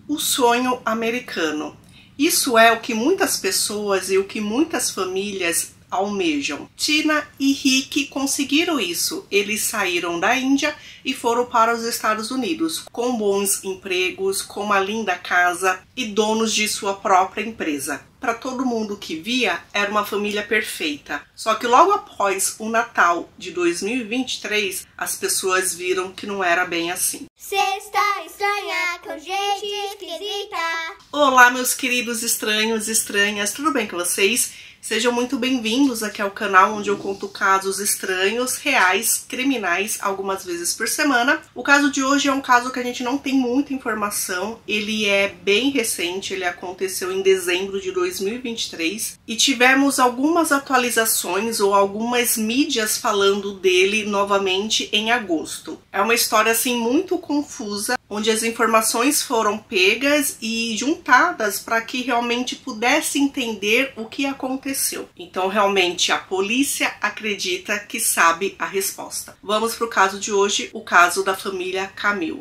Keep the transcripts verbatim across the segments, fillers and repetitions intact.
o sonho americano. Isso é o que muitas pessoas e o que muitas famílias almejam. Tina e Rick conseguiram isso. Eles saíram da Índia e foram para os Estados Unidos, com bons empregos, com uma linda casa e donos de sua própria empresa. Para todo mundo que via, era uma família perfeita. Só que logo após o Natal de dois mil e vinte e três, as pessoas viram que não era bem assim. Sexta estranha com gente esquisita. Olá, meus queridos estranhos e estranhas, tudo bem com vocês? Sejam muito bem-vindos aqui ao canal onde eu conto casos estranhos, reais, criminais, algumas vezes por semana. O caso de hoje é um caso que a gente não tem muita informação, ele é bem recente, ele aconteceu em dezembro de dois mil e vinte e três e tivemos algumas atualizações ou algumas mídias falando dele novamente em agosto. É uma história assim muito confusa, onde as informações foram pegas e juntadas para que realmente pudesse entender o que aconteceu. Então, realmente, a polícia acredita que sabe a resposta. Vamos para o caso de hoje, o caso da família Camille.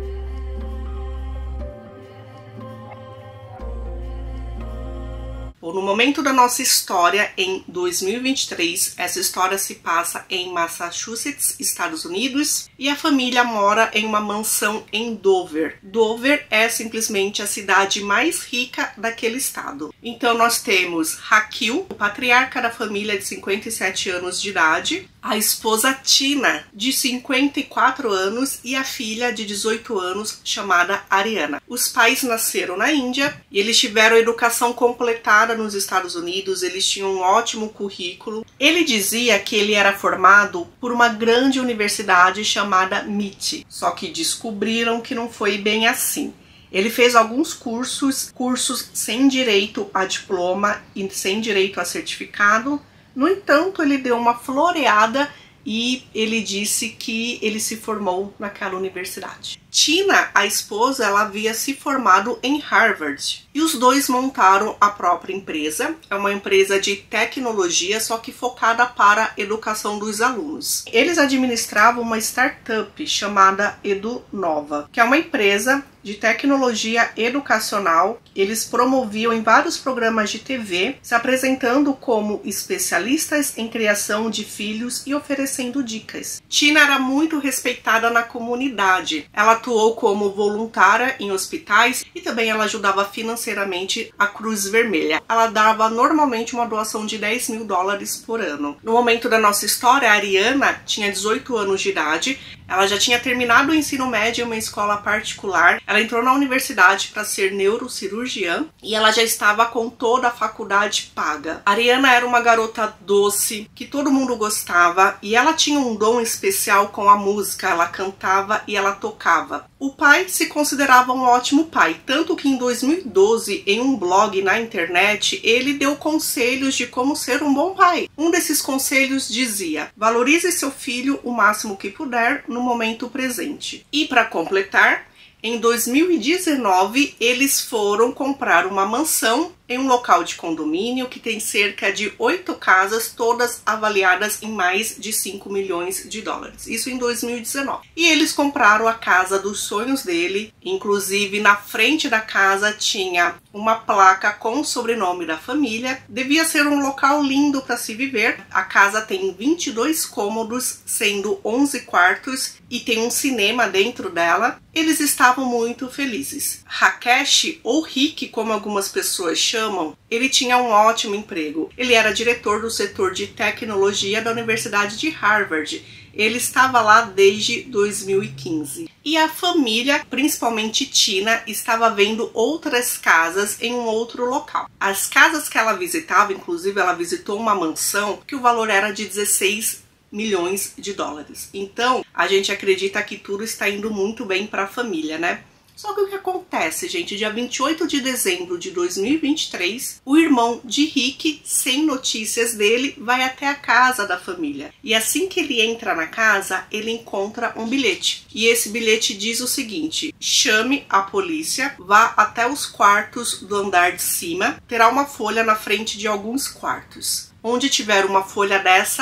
No momento da nossa história, em dois mil e vinte e três, essa história se passa em Massachusetts, Estados Unidos, e a família mora em uma mansão em Dover. Dover é simplesmente a cidade mais rica daquele estado. Então nós temos Raquel, o patriarca da família de cinquenta e sete anos de idade, a esposa Tina, de cinquenta e quatro anos, e a filha de dezoito anos, chamada Ariana. Os pais nasceram na Índia e eles tiveram educação completada nos Estados Unidos, eles tinham um ótimo currículo. Ele dizia que ele era formado por uma grande universidade chamada M I T, só que descobriram que não foi bem assim. Ele fez alguns cursos, cursos sem direito a diploma e sem direito a certificado. No entanto, ele deu uma floreada e ele disse que ele se formou naquela universidade. Tina, a esposa, ela havia se formado em Harvard e os dois montaram a própria empresa. É uma empresa de tecnologia, só que focada para a educação dos alunos. Eles administravam uma startup chamada EduNova, que é uma empresa de tecnologia educacional. Eles promoviam em vários programas de T V, se apresentando como especialistas em criação de filhos e oferecendo dicas. Tina era muito respeitada na comunidade. Ela atuou como voluntária em hospitais e também ela ajudava financeiramente a Cruz Vermelha. Ela dava normalmente uma doação de dez mil dólares por ano. No momento da nossa história, a Ariana tinha dezoito anos de idade. Ela já tinha terminado o ensino médio em uma escola particular. Ela entrou na universidade para ser neurocirurgiã e ela já estava com toda a faculdade paga. A Ariana era uma garota doce, que todo mundo gostava, e ela tinha um dom especial com a música. Ela cantava e ela tocava. O pai se considerava um ótimo pai, tanto que em dois mil e doze, em um blog na internet, ele deu conselhos de como ser um bom pai. Um desses conselhos dizia: valorize seu filho o máximo que puder no momento presente. E para completar, em dois mil e dezenove, eles foram comprar uma mansão em um local de condomínio que tem cerca de oito casas, todas avaliadas em mais de cinco milhões de dólares. Isso em dois mil e dezenove. E eles compraram a casa dos sonhos dele. Inclusive, na frente da casa tinha uma placa com o sobrenome da família. Devia ser um local lindo para se viver. A casa tem vinte e dois cômodos, sendo onze quartos, e tem um cinema dentro dela. Eles estavam muito felizes. Rakesh, ou Rick, como algumas pessoas chamam, ele tinha um ótimo emprego. Ele era diretor do setor de tecnologia da Universidade de Harvard. Ele estava lá desde dois mil e quinze. E a família, principalmente Tina, estava vendo outras casas em um outro local. As casas que ela visitava, inclusive ela visitou uma mansão que o valor era de dezesseis milhões de dólares. Então, a gente acredita que tudo está indo muito bem para a família, né? Só que o que acontece, gente? Dia vinte e oito de dezembro de dois mil e vinte e três, o irmão de Rick, sem notícias dele, vai até a casa da família. E assim que ele entra na casa, ele encontra um bilhete. E esse bilhete diz o seguinte: chame a polícia, vá até os quartos do andar de cima, terá uma folha na frente de alguns quartos. Onde tiver uma folha dessa,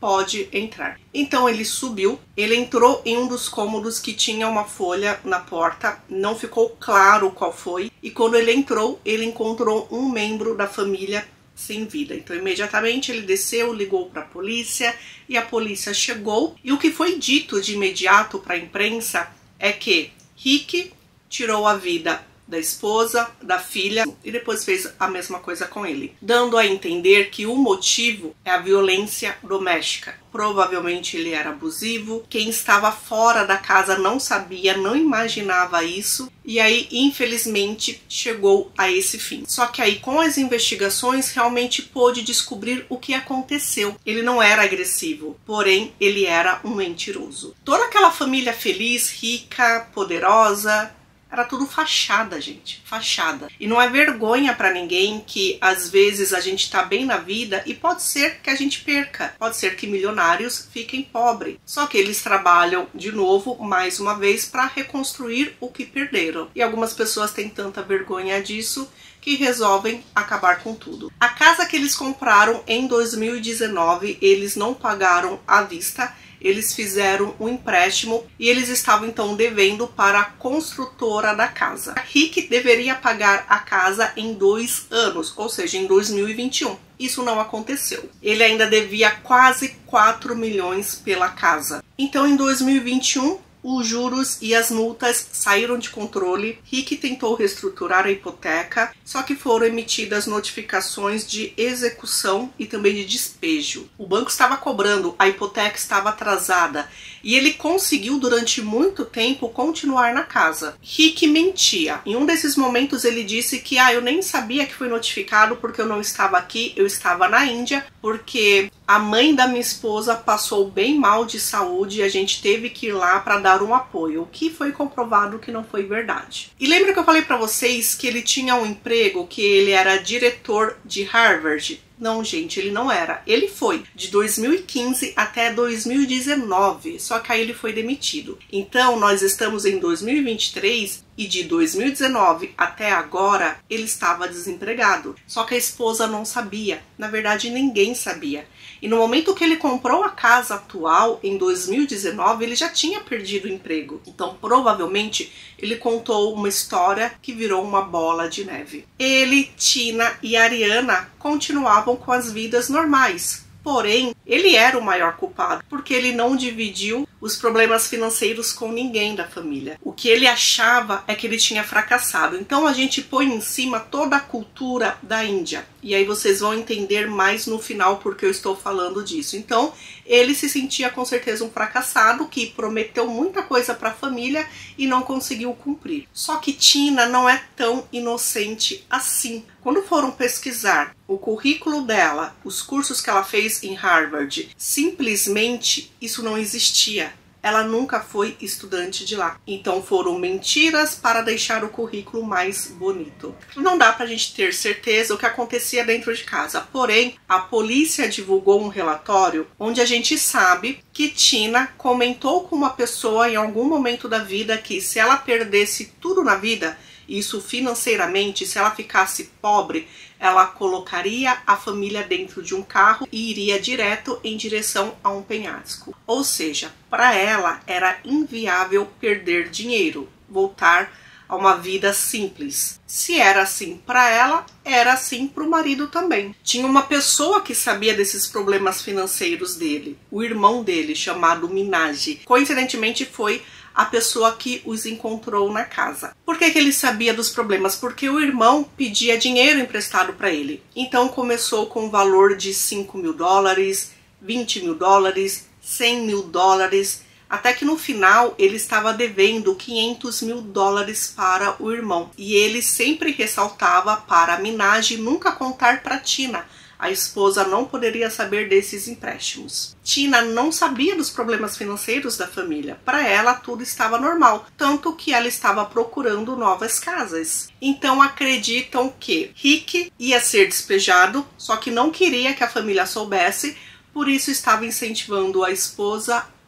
pode entrar. Então ele subiu, ele entrou em um dos cômodos que tinha uma folha na porta, não ficou claro qual foi, e quando ele entrou, ele encontrou um membro da família sem vida. Então imediatamente ele desceu, ligou para a polícia e a polícia chegou, e o que foi dito de imediato para a imprensa é que Rick tirou a vida da esposa, da filha e depois fez a mesma coisa com ele, dando a entender que o motivo é a violência doméstica. Provavelmente ele era abusivo, quem estava fora da casa não sabia, não imaginava isso, e aí infelizmente chegou a esse fim. Só que aí com as investigações realmente pôde descobrir o que aconteceu. Ele não era agressivo, porém ele era um mentiroso. Toda aquela família feliz, rica, poderosa, era tudo fachada, gente, fachada. E não é vergonha pra ninguém que às vezes a gente tá bem na vida e pode ser que a gente perca. Pode ser que milionários fiquem pobres. Só que eles trabalham de novo, mais uma vez, para reconstruir o que perderam. E algumas pessoas têm tanta vergonha disso que resolvem acabar com tudo. A casa que eles compraram em dois mil e dezenove, eles não pagaram à vista. Eles fizeram um empréstimo e eles estavam então devendo para a construtora da casa. Rick deveria pagar a casa em dois anos, ou seja, em dois mil e vinte e um. Isso não aconteceu. Ele ainda devia quase quatro milhões pela casa. Então, em dois mil e vinte e um, os juros e as multas saíram de controle. Rick tentou reestruturar a hipoteca, só que foram emitidas notificações de execução e também de despejo. O banco estava cobrando, a hipoteca estava atrasada e ele conseguiu durante muito tempo continuar na casa. Rick mentia. Em um desses momentos ele disse que ah, eu nem sabia que foi notificado porque eu não estava aqui, eu estava na Índia, porque a mãe da minha esposa passou bem mal de saúde e a gente teve que ir lá para dar um apoio, o que foi comprovado que não foi verdade. E lembra que eu falei para vocês que ele tinha um emprego, que ele era diretor de Harvard? Não, gente, ele não era. Ele foi de dois mil e quinze até dois mil e dezenove, só que aí ele foi demitido. Então, nós estamos em dois mil e vinte e três e de dois mil e dezenove até agora ele estava desempregado. Só que a esposa não sabia. Na verdade, ninguém sabia. E no momento que ele comprou a casa atual, em dois mil e dezenove, ele já tinha perdido o emprego. Então, provavelmente, ele contou uma história que virou uma bola de neve. Ele, Tina e Ariana continuavam com as vidas normais. Porém, ele era o maior culpado, porque ele não dividiu os problemas financeiros com ninguém da família. O que ele achava é que ele tinha fracassado. Então a gente põe em cima toda a cultura da Índia. E aí vocês vão entender mais no final porque eu estou falando disso. Então, ele se sentia com certeza um fracassado, que prometeu muita coisa para a família e não conseguiu cumprir. Só que Tina não é tão inocente assim. Quando foram pesquisar o currículo dela, os cursos que ela fez em Harvard, simplesmente isso não existia. Ela nunca foi estudante de lá. Então foram mentiras para deixar o currículo mais bonito. Não dá pra gente ter certeza o que acontecia dentro de casa. Porém, a polícia divulgou um relatório onde a gente sabe que Tina comentou com uma pessoa em algum momento da vida que se ela perdesse tudo na vida, isso financeiramente, se ela ficasse pobre, ela colocaria a família dentro de um carro e iria direto em direção a um penhasco. Ou seja, para ela era inviável perder dinheiro, voltar a uma vida simples. Se era assim para ela, era assim para o marido também. Tinha uma pessoa que sabia desses problemas financeiros dele, o irmão dele, chamado Minaj. Coincidentemente foi a pessoa que os encontrou na casa. Por que que ele sabia dos problemas? Porque o irmão pedia dinheiro emprestado para ele. Então começou com um valor de cinco mil dólares, vinte mil dólares, cem mil dólares, até que no final ele estava devendo quinhentos mil dólares para o irmão. E ele sempre ressaltava para a Minaj nunca contar para Tina. A esposa não poderia saber desses empréstimos. Tina não sabia dos problemas financeiros da família. Para ela, tudo estava normal, tanto que ela estava procurando novas casas. Então acreditam que Rick ia ser despejado, só que não queria que a família soubesse, por isso estava incentivando a esposa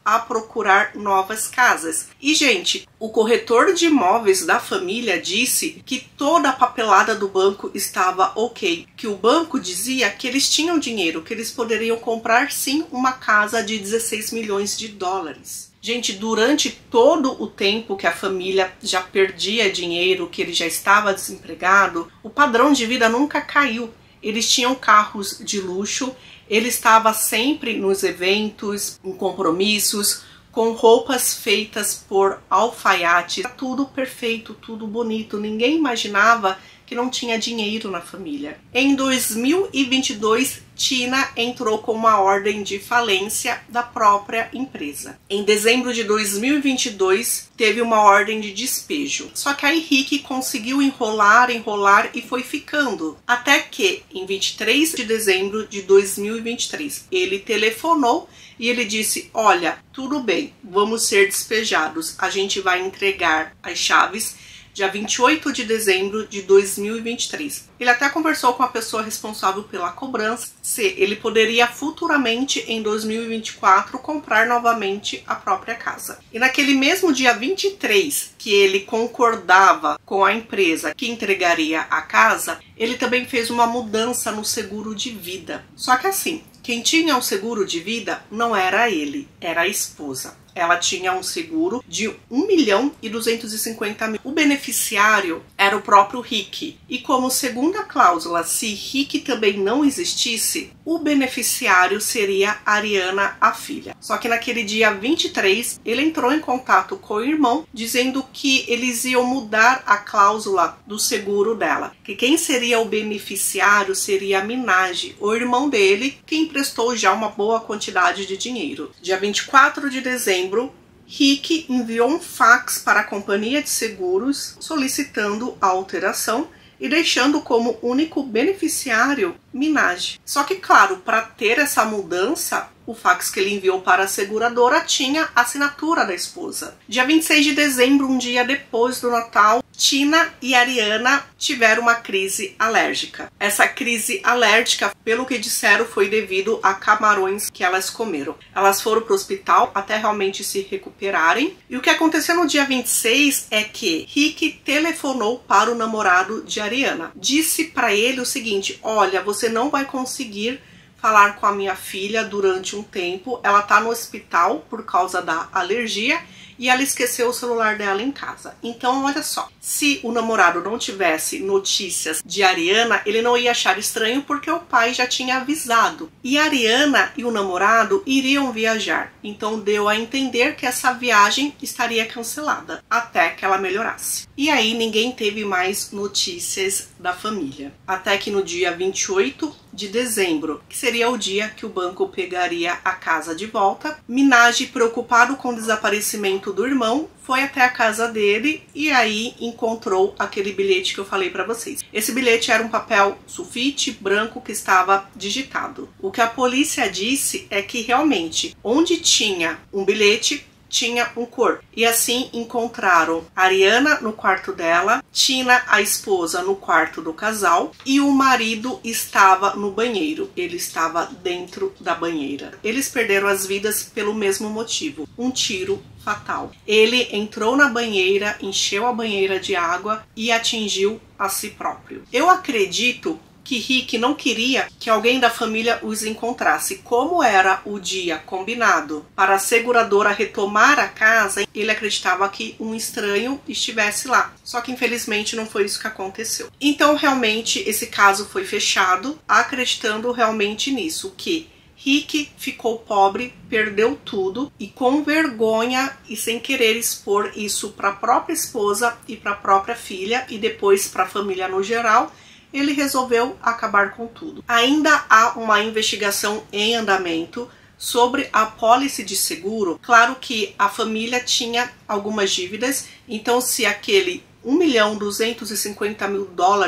a procurar novas casas. E, gente, o corretor de imóveis da família disse que toda a papelada do banco estava ok, que o banco dizia que eles tinham dinheiro, que eles poderiam comprar sim uma casa de dezesseis milhões de dólares. Gente, durante todo o tempo que a família já perdia dinheiro, que ele já estava desempregado, o padrão de vida nunca caiu. Eles tinham carros de luxo, ele estava sempre nos eventos, em compromissos, com roupas feitas por alfaiates, tudo perfeito, tudo bonito. Ninguém imaginava que não tinha dinheiro na família. Em dois mil e vinte e dois, Tina entrou com uma ordem de falência da própria empresa. Em dezembro de dois mil e vinte e dois, teve uma ordem de despejo. Só que aí Rick conseguiu enrolar, enrolar e foi ficando. Até que, em vinte e três de dezembro de dois mil e vinte e três, ele telefonou e ele disse: olha, tudo bem, vamos ser despejados. A gente vai entregar as chaves dia vinte e oito de dezembro de dois mil e vinte e três. Ele até conversou com a pessoa responsável pela cobrança se ele poderia futuramente, em dois mil e vinte e quatro, comprar novamente a própria casa. E naquele mesmo dia vinte e três, que ele concordava com a empresa que entregaria a casa, ele também fez uma mudança no seguro de vida. Só que assim, quem tinha o seguro de vida não era ele, era a esposa. Ela tinha um seguro de um milhão e duzentos e cinquenta mil. O beneficiário era o próprio Rick. E como segunda cláusula, se Rick também não existisse, o beneficiário seria Ariana, a filha. Só que naquele dia vinte e três, ele entrou em contato com o irmão, dizendo que eles iam mudar a cláusula do seguro dela. Que quem seria o beneficiário seria a Minaj, o irmão dele, que emprestou já uma boa quantidade de dinheiro. Dia vinte e quatro de dezembro, Rick enviou um fax para a companhia de seguros solicitando a alteração e deixando como único beneficiário Minaj. Só que, claro, para ter essa mudança, o fax que ele enviou para a seguradora tinha a assinatura da esposa. Dia vinte e seis de dezembro, um dia depois do Natal, Tina e Ariana tiveram uma crise alérgica. Essa crise alérgica, pelo que disseram, foi devido a camarões que elas comeram. Elas foram para o hospital até realmente se recuperarem. E o que aconteceu no dia vinte e seis é que Rick telefonou para o namorado de Ariana. Disse para ele o seguinte: olha, você não vai conseguir falar com a minha filha durante um tempo, ela tá no hospital por causa da alergia e ela esqueceu o celular dela em casa. Então, olha só, se o namorado não tivesse notícias de Ariana, ele não ia achar estranho porque o pai já tinha avisado. E a Ariana e o namorado iriam viajar, então deu a entender que essa viagem estaria cancelada até que ela melhorasse. E aí ninguém teve mais notícias da família. Até que no dia vinte e oito de dezembro, que seria o dia que o banco pegaria a casa de volta, Minaj, preocupado com o desaparecimento do irmão, foi até a casa dele e aí encontrou aquele bilhete que eu falei para vocês. Esse bilhete era um papel sulfite branco que estava digitado. O que a polícia disse é que realmente, onde tinha um bilhete, tinha um corpo. E assim encontraram Ariana no quarto dela, Tina, a esposa, no quarto do casal, e o marido estava no banheiro. Ele estava dentro da banheira. Eles perderam as vidas pelo mesmo motivo, um tiro fatal. Ele entrou na banheira, encheu a banheira de água e atingiu a si próprio. Eu acredito que Rick não queria que alguém da família os encontrasse. Como era o dia combinado para a seguradora retomar a casa, ele acreditava que um estranho estivesse lá. Só que infelizmente não foi isso que aconteceu. Então realmente esse caso foi fechado, acreditando realmente nisso, que Rick ficou pobre, perdeu tudo e com vergonha e sem querer expor isso para a própria esposa e para a própria filha e depois para a família no geral, ele resolveu acabar com tudo. Ainda há uma investigação em andamento sobre a pólice de seguro. Claro que a família tinha algumas dívidas, então se aquele um milhão duzentos e cinquenta mil dólares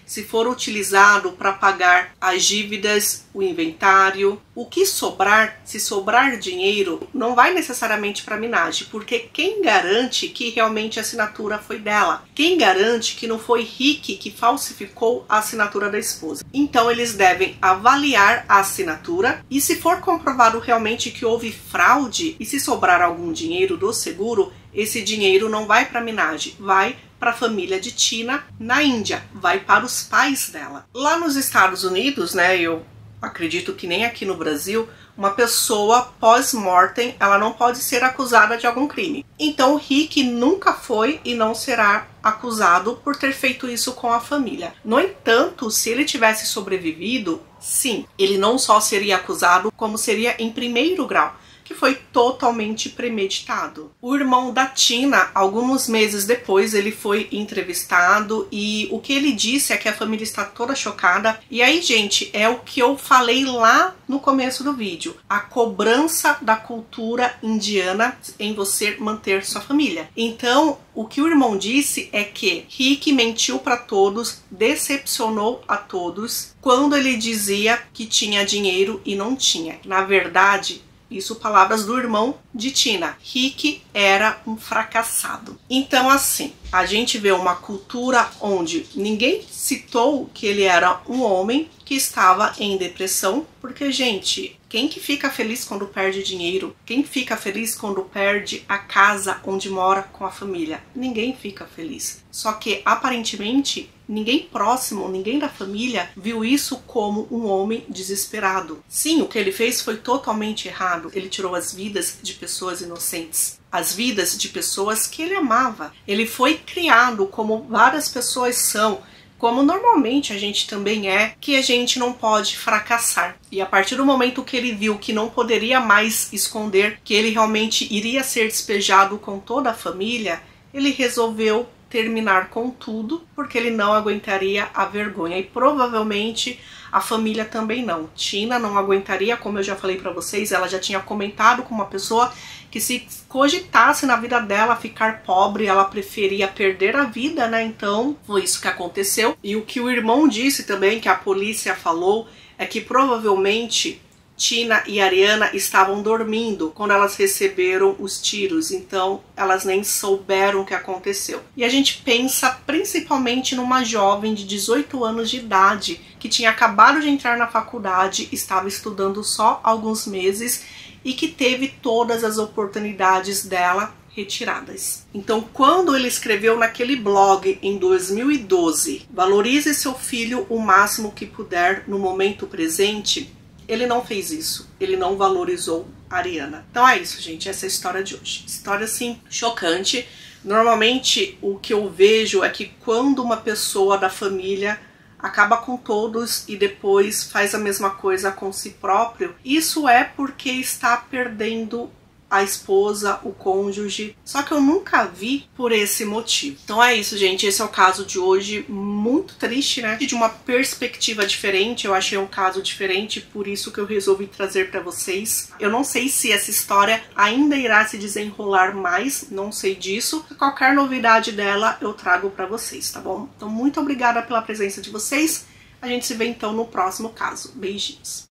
se for utilizado para pagar as dívidas, o inventário, o que sobrar, se sobrar dinheiro, não vai necessariamente para Minaj, porque quem garante que realmente a assinatura foi dela? Quem garante que não foi Rick que falsificou a assinatura da esposa? Então eles devem avaliar a assinatura e se for comprovado realmente que houve fraude e se sobrar algum dinheiro do seguro, esse dinheiro não vai para Minaj, vai para a família de Tina na Índia, vai para os pais dela. Lá nos Estados Unidos, né, eu acredito que nem aqui no Brasil, uma pessoa pós-mortem, ela não pode ser acusada de algum crime. Então o Rick nunca foi e não será acusado por ter feito isso com a família. No entanto, se ele tivesse sobrevivido, sim, ele não só seria acusado, como seria em primeiro grau, que foi totalmente premeditado. O irmão da Tina, alguns meses depois, ele foi entrevistado e o que ele disse é que a família está toda chocada. E aí, gente, é o que eu falei lá no começo do vídeo. A cobrança da cultura indiana em você manter sua família. Então, o que o irmão disse é que Rick mentiu para todos, decepcionou a todos, quando ele dizia que tinha dinheiro e não tinha. Na verdade, isso palavras do irmão de Tina. Rick era um fracassado. Então assim, a gente vê uma cultura onde ninguém citou que ele era um homem que estava em depressão, porque, gente, quem que fica feliz quando perde dinheiro? Quem fica feliz quando perde a casa onde mora com a família? Ninguém fica feliz. Só que, aparentemente, ninguém próximo, ninguém da família viu isso como um homem desesperado. Sim, o que ele fez foi totalmente errado. Ele tirou as vidas de pessoas inocentes, as vidas de pessoas que ele amava. Ele foi criado como várias pessoas são, como normalmente a gente também é, que a gente não pode fracassar. E a partir do momento que ele viu que não poderia mais esconder, que ele realmente iria ser despejado com toda a família, ele resolveu terminar com tudo, porque ele não aguentaria a vergonha. E provavelmente a família também não. Tina não aguentaria, como eu já falei pra vocês, ela já tinha comentado com uma pessoa que se cogitasse na vida dela ficar pobre, ela preferia perder a vida, né? Então, foi isso que aconteceu. E o que o irmão disse também, que a polícia falou, é que provavelmente Tina e Ariana estavam dormindo quando elas receberam os tiros, então elas nem souberam o que aconteceu. E a gente pensa principalmente numa jovem de dezoito anos de idade que tinha acabado de entrar na faculdade, estava estudando só alguns meses e que teve todas as oportunidades dela retiradas. Então, quando ele escreveu naquele blog em dois mil e doze, valorize seu filho o máximo que puder no momento presente, ele não fez isso, ele não valorizou a Ariana. Então é isso, gente, essa é a história de hoje. História, assim, chocante. Normalmente, o que eu vejo é que quando uma pessoa da família acaba com todos e depois faz a mesma coisa com si próprio, isso é porque está perdendo a esposa, o cônjuge, só que eu nunca vi por esse motivo. Então é isso, gente, esse é o caso de hoje, muito triste, né? De uma perspectiva diferente, eu achei um caso diferente, por isso que eu resolvi trazer pra vocês. Eu não sei se essa história ainda irá se desenrolar mais, não sei disso. Qualquer novidade dela eu trago pra vocês, tá bom? Então muito obrigada pela presença de vocês, a gente se vê então no próximo caso. Beijinhos!